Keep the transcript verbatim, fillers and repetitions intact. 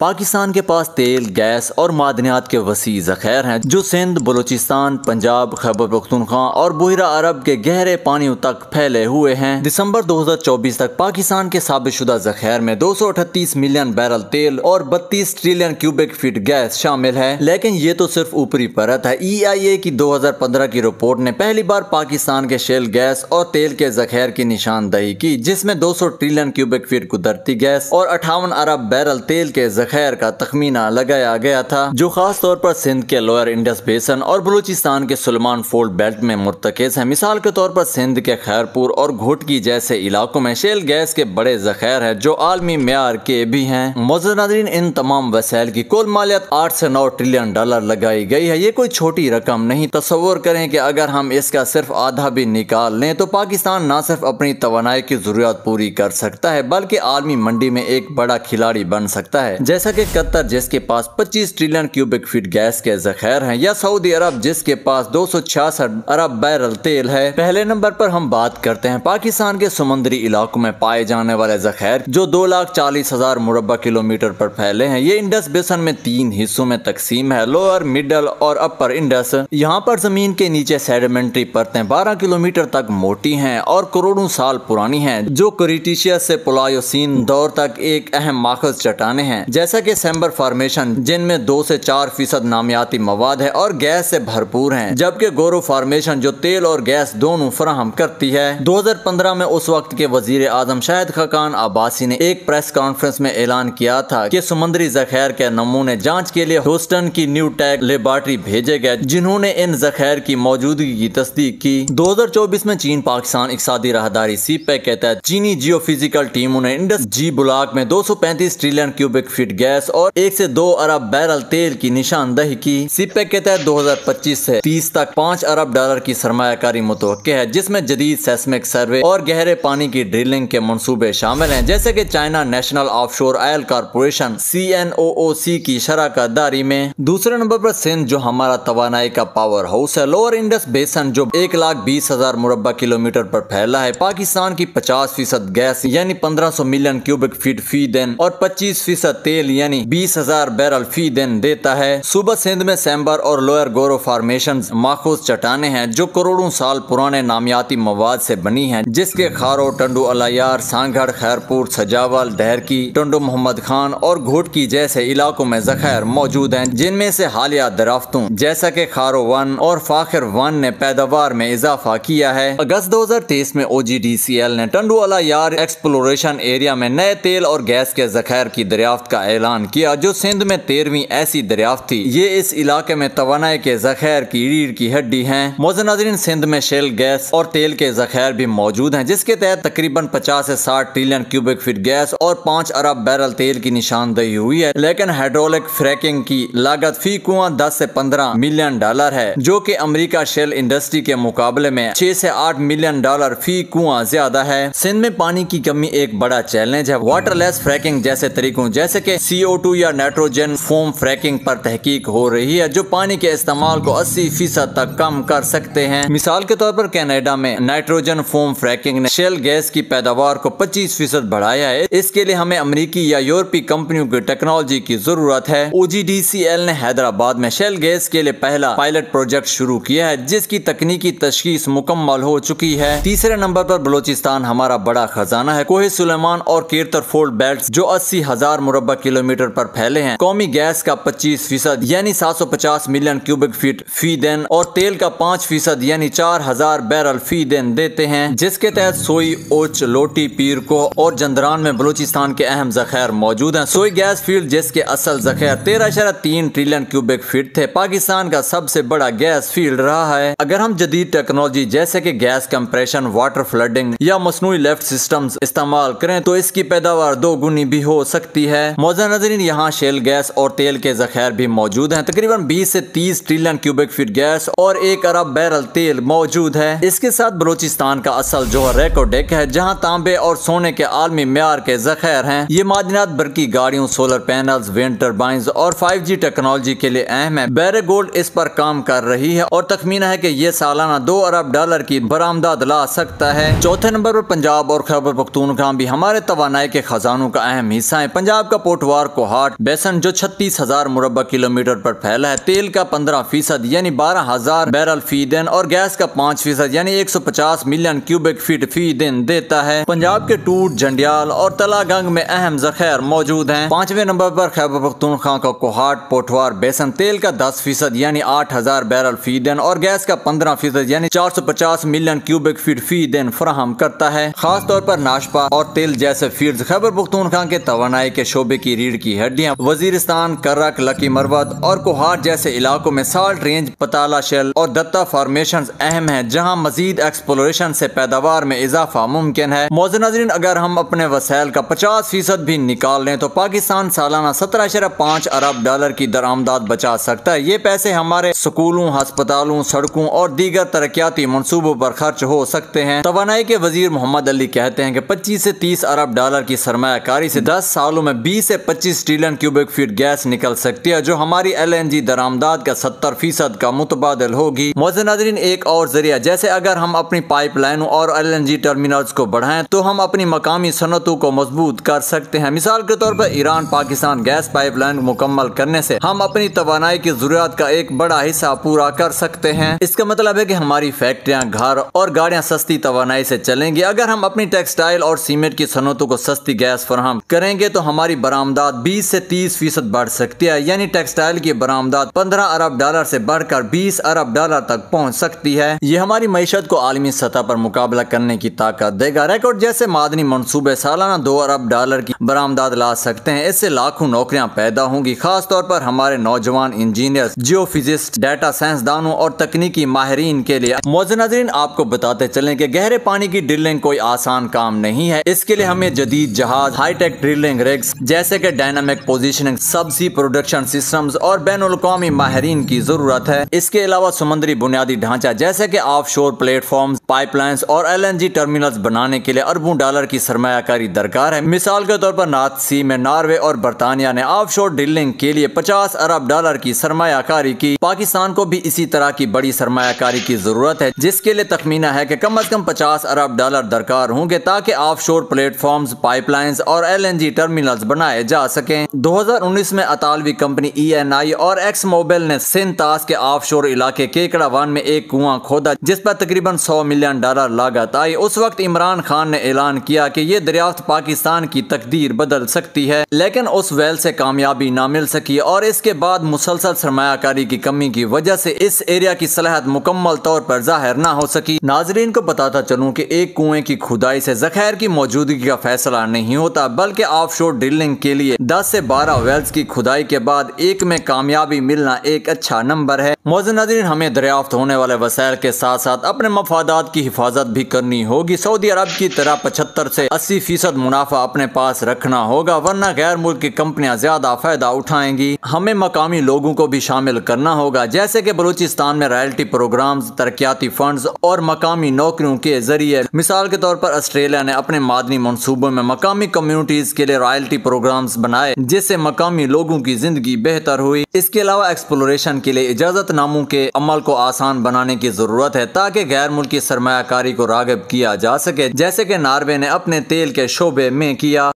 پاکستان کے پاس تیل، گیس اور معدنیات کے وسیع ذخائر ہیں جو سندھ، بلوچستان، پنجاب، خیبر پختونخوا اور بحیرہ عرب کے گہرے پانیوں تک پھیلے ہوئے ہیں۔ دسمبر دو ہزار چوبیس تک پاکستان کے ثابت شدہ ذخائر میں دو سو اٹھتیس ملین بیرل تیل اور بتیس ٹریلین کیوبک فٹ گیس شامل ہے، لیکن یہ تو صرف اوپری پرت ہے۔ ای آئی اے کی دو ہزار پندرہ کی رپورٹ نے پہلی بار پاکستان کے شیل گیس اور تیل کے ذخائر کی نشاندہی کی، جس میں دو سو ٹریلین کیوبک فٹ قدرتی گیس اور اٹھاون ارب بیرل تیل کے ذخائر کا تخمینہ لگایا گیا تھا، جو خاص طور پر سندھ کے لوئر انڈس بیسن اور بلوچستان کے سلیمان فولڈ بیلٹ میں مرتکز ہیں۔ مثال کے طور پر سندھ کے خیرپور اور گھوٹکی جیسے علاقوں میں شیل گیس کے بڑے ذخائر ہیں جو عالمی معیار کے بھی ہیں۔ معزز ناظرین، ان تمام وسائل کی کل مالیت آٹھ سے نو ٹریلین ڈالر لگائی گئی ہے۔ یہ کوئی چھوٹی رقم نہیں۔ تصور کریں کہ اگر ہم اس کا صرف آدھا بھی نکال لیں تو پاکستان نہ صرف اپنی توانائی کی ضروریات پوری کر سکتا ہے بلکہ عالمی منڈی میں ایک بڑا کھلاڑی بن سکتا ہے، جیسا کہ قطر جس کے پاس پچیس ٹریلین کیوبک فٹ گیس کے ذخائر ہیں، یا سعودی عرب جس کے پاس دو سو چھیاسٹھ ارب بیرل تیل ہے۔ پہلے نمبر پر ہم بات کرتے ہیں پاکستان کے سمندری علاقوں میں پائے جانے والے ذخائر جو دو لاکھ چالیس ہزار مربع کلومیٹر پر پھیلے ہیں۔ یہ انڈس بیسن میں تین حصوں میں تقسیم ہے، لوئر، مڈل اور اپر انڈس۔ یہاں پر زمین کے نیچے سیڈیمنٹری پرتیں بارہ کلومیٹر تک موٹی ہیں اور کروڑوں سال پرانی ہیں، جو کریٹیشیس سے پلایوسین دور تک ایک اہم ماخذ چٹانیں ہیں، جیسا کہ سیمبر فارمیشن جن میں دو سے چار فیصد نامیاتی مواد ہے اور گیس سے بھرپور ہیں، جبکہ گورو فارمیشن جو تیل اور گیس دونوں فراہم کرتی ہے۔ دو ہزار پندرہ میں اس وقت کے وزیر اعظم شاہد خاقان عباسی نے ایک پریس کانفرنس میں اعلان کیا تھا کہ سمندری ذخائر کے نمونے جانچ کے لیے ہیوسٹن کی نیو ٹیک لیبارٹری بھیجے گئے، جنہوں نے ان ذخائر کی موجودگی کی تصدیق کی۔ دو ہزار چوبیس میں چین پاکستان اقتصادی راہداری سی پیک کے تحت چینی جیو فزیکل ٹیموں نے انڈس جی بلاک میں دو سو پینتیس ٹریلین کیوبک فٹ گیس اور ایک سے دو ارب بیرل تیل کی نشاندہی کی۔ سی پیک کے تحت دو ہزار پچیس سے تیس تک پانچ ارب ڈالر کی سرمایہ کاری متوقع ہے، جس میں جدید سیسمک سروے اور گہرے پانی کی ڈرلنگ کے منصوبے شامل ہیں، جیسے کہ China National Offshore Oil Corporation C N O O C کی شراکت داری میں۔ دوسرے نمبر پر سندھ جو ہمارا توانائی کا پاور ہاؤس ہے۔ لوئر انڈس بیسن جو ایک لاکھ بیس ہزار مربع کلومیٹر پر پھیلا ہے، پاکستان کی پچاس فیصد گیس یعنی پندرہ سو ملین کیوبک فٹ فی دن اور پچیس فیصد تیل یعنی بیس ہزار بیرل فی دن دیتا ہے۔ صوبہ سندھ میں سیمبر اور لوئر گورو فارمیشنز ماخوذ چٹانیں ہیں جو کروڑوں سال پرانے نامیاتی مواد سے بنی ہیں، جس کے خارو، ٹنڈو الیار، سانگھڑ، خیرپور، سجاول، ڈہرکی، ٹنڈو محمد خان اور گھوٹکی جیسے علاقوں میں ذخائر موجود ہیں، جن میں سے حالیہ دریافتوں جیسا کہ خارو ون اور فاخر ون نے پیداوار میں اضافہ کیا ہے۔ اگست دو ہزار تیئیس میں او جی ڈی سی ایل نے ٹنڈو الیار ایکسپلوریشن ایریا میں نئے تیل اور گیس کے ذخائر کی دریافت کا اعلان کیا، جو سندھ میں تیرہویں ایسی دریافت تھی۔ یہ اس علاقے میں توانائی کے ذخائر کی ریڑھ کی ہڈی ہیں۔ معزز ناظرین، سندھ میں شیل گیس اور تیل کے ذخائر بھی موجود ہیں، جس کے تحت تقریباً پچاس سے ساٹھ ٹریلین کیوبک فٹ گیس اور پانچ ارب بیرل تیل کی نشاندہی ہوئی ہے، لیکن ہائیڈرولک فریکنگ کی لاگت فی کنواں دس سے پندرہ ملین ڈالر ہے، جو کہ امریکہ شیل انڈسٹری کے مقابلے میں چھ سے آٹھ ملین ڈالر فی کنواں زیادہ ہے۔ سندھ میں پانی کی کمی ایک بڑا چیلنج ہے۔ واٹرلیس فریکنگ جیسے طریقوں جیسے کہ سی او ٹو یا نائٹروجن فوم فریکنگ پر تحقیق ہو رہی ہے، جو پانی کے استعمال کو اسی فیصد تک کم کر سکتے ہیں۔ مثال کے طور پر کینیڈا میں نائٹروجن فوم فریکنگ نے شیل گیس کی پیداوار کو پچیس فیصد بڑھایا ہے۔ اس کے لیے ہمیں امریکی یا یورپی کمپنیوں کی ٹیکنالوجی کی ضرورت ہے۔ او جی ڈی سی ایل نے حیدرآباد میں شیل گیس کے لیے پہلا پائلٹ پروجیکٹ شروع کیا ہے، جس کی تکنیکی تشخیص مکمل ہو چکی ہے۔ تیسرے نمبر پر بلوچستان ہمارا بڑا خزانہ ہے۔ کوہ سلیمان اور کیرتر فولڈ بیلٹس جو اسی ہزار مربع کلومیٹر پر پھیلے ہیں، قومی گیس کا پچیس فیصد یعنی سات سو پچاس ملین کیوبک فٹ فی دن اور تیل کا پانچ فیصد یعنی چار ہزار بیرل فی دن دیتے ہیں، جس کے تحت سوئی، اوچ، لوٹی، پیر کو اور جندران میں بلوچستان کے اہم ذخائر موجود ہیں۔ سوئی گیس فیلڈ جس کے اصل ذخائر تیرہ اشاریہ تین ٹریلین کیوبک فٹ تھے، پاکستان کا سب سے بڑا گیس فیلڈ رہا ہے۔ اگر ہم جدید ٹیکنالوجی جیسے کہ گیس کمپریشن، واٹر فلڈنگ یا مصنوعی لیفٹ سسٹمز استعمال کریں تو اس کی پیداوار دو گنی بھی ہو سکتی ہے۔ معزز ناظرین، یہاں شیل گیس اور تیل کے ذخائر بھی موجود ہیں۔ تقریباً بیس سے تیس ٹریلین کیوبک فٹ گیس اور ایک ارب بیرل تیل موجود ہے۔ اس کے ساتھ بلوچستان کا اصل جوہر ریکو ڈک ہے، جہاں تانبے اور سونے کے عالمی معیار کے ذخائر ہیں۔ یہ معدنیات برقی گاڑیوں، سولر پینلز، ونڈ ٹربائنز اور فائیو جی ٹیکنالوجی کے لیے اہم ہے۔ بیرے گولڈ اس پر کام کر رہی ہے اور تخمینہ ہے کہ یہ سالانہ دو ارب ڈالر کی برآمدات لا سکتا ہے۔ چوتھے نمبر پر پنجاب اور خیبر پختونخوا بھی ہمارے توانائی کے خزانوں کا اہم حصہ ہے۔ پنجاب کا پورٹ پوٹوار کوہاٹ بیسن جو چھتیس ہزار مربع کلومیٹر پر پھیلا ہے تیل کا پندرہ فیصد یعنی بارہ ہزار بیرل فی دن اور گیس کا پانچ فیصد یعنی ایک سو پچاس ملین کیوبک فیٹ فی دن دیتا ہے۔ پنجاب کے ٹوٹ، جنڈیال اور تلا گنگ میں اہم ذخائر موجود ہیں۔ پانچویں نمبر پر خیبر پختونخوا کا کوہاٹ پوٹوار بیسن تیل کا دس فیصد یعنی آٹھ ہزار بیرل فی دن اور گیس کا پندرہ فیصد یعنی چار سو پچاس ملین کیوبک فیٹ فی دن فراہم کرتا ہے۔ خاص طور پر ناشپا اور تیل جیسے فیلڈز خیبر پختونخوا کے توانائی کے شعبے کی ریڑھ کی ہڈیاں۔ وزیرستان، کرک، لکی مروت اور کوہاٹ جیسے علاقوں میں سالٹ رینج، پتالا شیل اور دتا فارمیشنز اہم ہیں جہاں مزید ایکسپلوریشن سے پیداوار میں اضافہ ممکن ہے۔ معزز ناظرین، اگر ہم اپنے وسائل کا پچاس فیصد بھی نکال لیں تو پاکستان سالانہ سترہ اشاریہ پانچ ارب ڈالر کی درآمدات بچا سکتا ہے۔ یہ پیسے ہمارے سکولوں، ہسپتالوں، سڑکوں اور دیگر ترقیاتی منصوبوں پر خرچ ہو سکتے ہیں۔ توانائی کے وزیر محمد علی کہتے ہیں کہ پچیس سے تیس ارب ڈالر کی سرمایہ کاری سے دس سالوں میں بیس سے پچیس ٹریلین کیوبک فیٹ گیس نکل سکتی ہے جو ہماری ایل این جی درآمدات کا ستر فیصد کا متبادل ہوگی۔ معزز ناظرین، ایک اور ذریعہ جیسے اگر ہم اپنی پائپ لائنوں اور ایل این جی ٹرمینلز کو بڑھائیں تو ہم اپنی مقامی صنعتوں کو مضبوط کر سکتے ہیں۔ مثال کے طور پر Iran Pakistan gas pipeline مکمل کرنے سے ہم اپنی توانائی کی ضروریات کا ایک بڑا حصہ پورا کر سکتے ہیں۔ اس کا مطلب ہے کہ ہماری فیکٹریاں، گھر اور گاڑیاں سستی توانائی سے چلیں گی۔ اگر ہم اپنی ٹیکسٹائل اور سیمنٹ کی صنعتوں کو سستی گیس فراہم کریں گے تو ہماری برآمدات بیس سے تیس فیصد بڑھ سکتی ہے، یعنی ٹیکسٹائل کی برآمدات پندرہ ارب ڈالر سے بڑھ کر بیس ارب ڈالر تک پہنچ سکتی ہے۔ یہ ہماری معیشت کو عالمی سطح پر مقابلہ کرنے کی طاقت دے گا۔ ریکارڈ جیسے معدنی منصوبے سالانہ دو ارب ڈالر کی برآمدات لا سکتے ہیں۔ اس سے لاکھوں نوکریاں پیدا ہوں گی، خاص طور پر ہمارے نوجوان engineer, geophysicist, data science دانوں اور تکنیکی ماہرین کے لیے۔ معزز ناظرین، آپ کو بتاتے چلیں کہ گہرے پانی کی ڈرلنگ کوئی آسان کام نہیں ہے۔ اس کے لیے ہمیں جدید جہاز، ہائی ٹیک ڈرلنگ رگز جیسے کہ dynamic positioning, subsea production systems اور بین الاقوامی ماہرین کی ضرورت ہے۔ اس کے علاوہ سمندری بنیادی ڈھانچہ جیسے کہ offshore platforms, pipelines اور ایل این جی ٹرمینلز بنانے کے لیے اربوں ڈالر کی سرمایہ کاری درکار ہے۔ مثال کے طور پر نارتھ سی میں ناروے اور برطانیہ نے آف شور ڈرلنگ کے لیے پچاس ارب ڈالر کی سرمایہ کاری کی۔ پاکستان کو بھی اسی طرح کی بڑی سرمایہ کاری کی ضرورت ہے جس کے لیے تخمینہ ہے کہ کم از کم پچاس ارب ڈالر درکار ہوں گے تاکہ offshore platforms, pipelines اور ایل این جی ٹرمینلز بنائے جا سکیں۔ دو ہزار انیس میں اطالوی کمپنی ای این آئی اور ایکس موبل نے سندھ طاس کے آف شور علاقے کیکڑا وان میں ایک کنواں کھودا جس پر تقریباً سو ملین ڈالر لاگت آئی۔ اس وقت عمران خان نے اعلان کیا کہ یہ دریافت پاکستان کی تقدیر بدل سکتی ہے، لیکن اس ویل سے کامیابی نہ مل سکی اور اس کے بعد مسلسل سرمایہ کاری کی کمی کی وجہ سے اس ایریا کی صلاحیت مکمل طور پر ظاہر نہ ہو سکی۔ ناظرین کو بتاتا چلوں کہ ایک کنویں کی کھدائی سے ذخائر کی موجودگی کا فیصلہ نہیں ہوتا، بلکہ آف شور ڈرلنگ کے لیے دس سے بارہ ویلز کی کھدائی کے بعد ایک میں کامیابی ملنا ایک اچھا نمبر ہے۔ معزز ناظرین، ہمیں دریافت ہونے والے وسائل کے ساتھ ساتھ اپنے مفادات کی حفاظت بھی کرنی ہوگی۔ سعودی عرب کی طرح پچہتر سے اسی فیصد منافع اپنے پاس رکھنا ہوگا، ورنہ غیر ملک کی کمپنیاں زیادہ فائدہ اٹھائیں گی۔ ہمیں مقامی لوگوں کو بھی شامل کرنا ہوگا، جیسے کہ بلوچستان میں رائلٹی پروگرامز، ترقیاتی فنڈز اور مقامی نوکریوں کے ذریعے۔ مثال کے طور پر آسٹریلیا نے اپنے معدنی منصوبوں میں مقامی کمیونٹیز کے لیے رائلٹی پروگرامز بنائے جس سے مقامی لوگوں کی زندگی بہتر ہوئی۔ اس کے علاوہ ایکسپلوریشن کے لیے اجازت ناموں کے عمل کو آسان بنانے کی ضرورت ہے تاکہ غیر ملکی سرمایہ کاری کو راغب کیا جا سکے، جیسے کہ ناروے نے اپنے تیل کے شعبے میں کیا۔